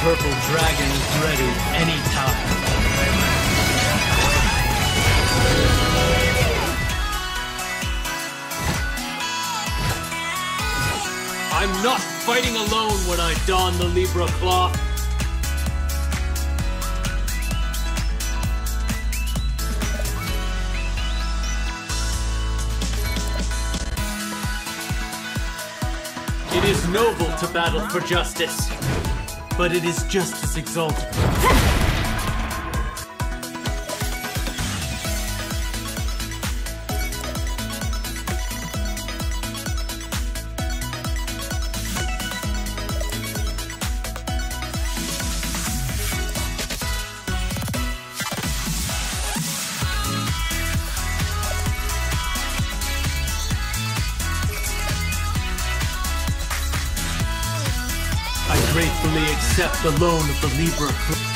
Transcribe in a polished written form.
purple dragon is ready anytime. I'm not fighting alone when I don the Libra cloth. It is noble to battle for justice, but it is just as exalted. I gratefully accept the loan of the Libra.